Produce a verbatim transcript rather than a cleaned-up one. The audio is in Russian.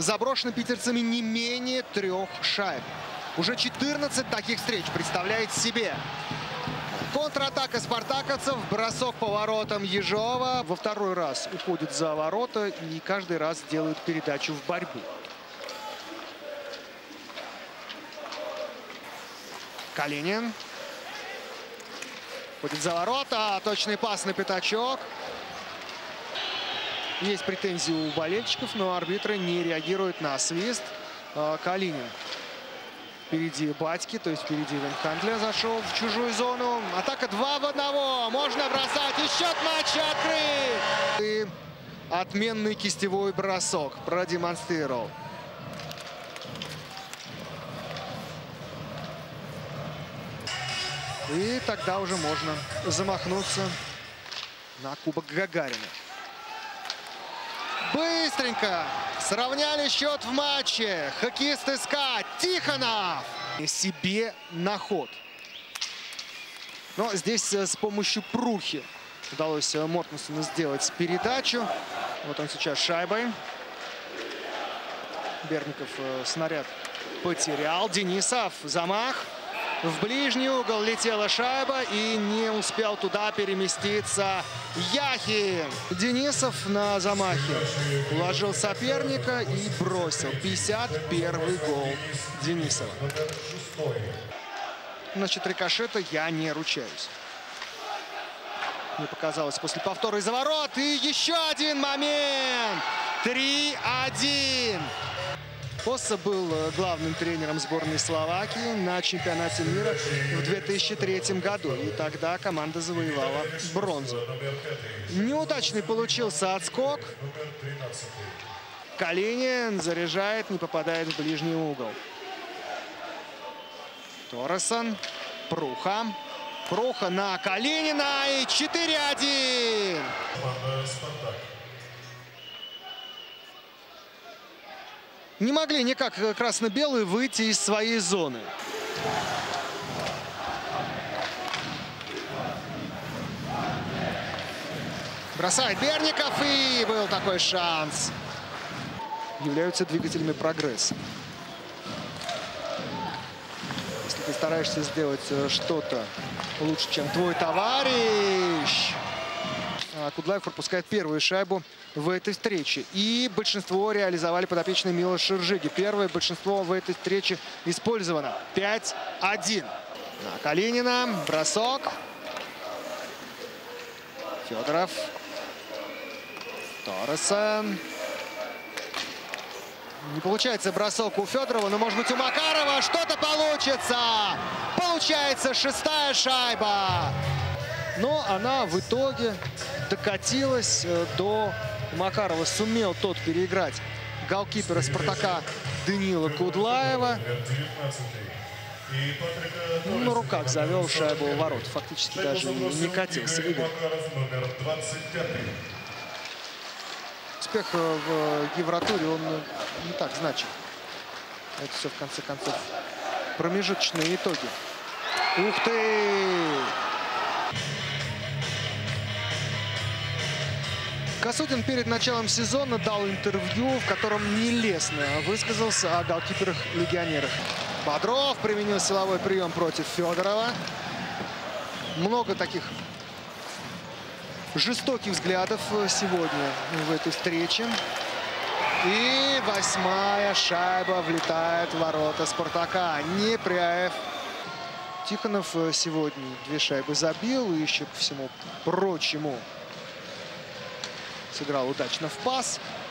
заброшено питерцами не менее трех шайб. Уже четырнадцать таких встреч представляет себе. Контратака спартаковцев, бросок по воротам Ежова. Во второй раз уходит за ворота и каждый раз делает передачу в борьбу. Калинин. Ходит за ворота. Точный пас на пятачок. Есть претензии у болельщиков, но арбитры не реагируют на свист. Калинин. Впереди Батьки, то есть впереди Венхандля, зашел в чужую зону. Атака два в одного. Можно бросать. И счет матча открыт. И отменный кистевой бросок продемонстрировал. И тогда уже можно замахнуться на Кубок Гагарина. Быстренько сравняли счет в матче. Хоккеист СКА Тихонов себе на ход. Но здесь с помощью Прухи удалось Мортенсену сделать передачу. Вот он сейчас шайбой. Берников снаряд потерял. Денисов замах. В ближний угол летела шайба и не успел туда переместиться Яхин. Денисов на замахе уложил соперника и бросил. пятьдесят первый гол Денисова. Насчет рикошета я не ручаюсь. Мне показалось после повтора из-за ворот. И еще один момент. три один. Посса был главным тренером сборной Словакии на чемпионате мира в две тысячи третьем году. И тогда команда завоевала бронзу. Неудачный получился отскок. Калинин заряжает, не попадает в ближний угол. Торресон. Пруха. Пруха на Калинина. И четыре один. Не могли никак красно-белые выйти из своей зоны. Бросает Берников, и был такой шанс. Являются двигателями прогресса. Если ты стараешься сделать что-то лучше, чем твой товарищ. Кудлаев пропускает первую шайбу в этой встрече. И большинство реализовали подопечные Милоша Ржиги. Первое большинство в этой встрече использовано. пять один. На Калинина. Бросок. Федоров. Торресон. Не получается бросок у Федорова, но, может быть, у Макарова что-то получится. Получается шестая шайба. Но она в итоге докатилась до Макарова. Сумел тот переиграть голкипера Спартака Данила Кудлаева. Ну, на руках завел шайбу в ворот. Фактически даже не катился. Игорь. Успех в Евротуре, он не так значим. Это все, в конце концов, промежуточные итоги. Ух ты! Косудин перед началом сезона дал интервью, в котором нелестно высказался о голкиперах-легионерах. Бодров применил силовой прием против Федорова. Много таких жестоких взглядов сегодня в этой встрече. И восьмая шайба влетает в ворота Спартака. Непряев. Тихонов сегодня две шайбы забил. И еще по всему прочему сыграл удачно в пас.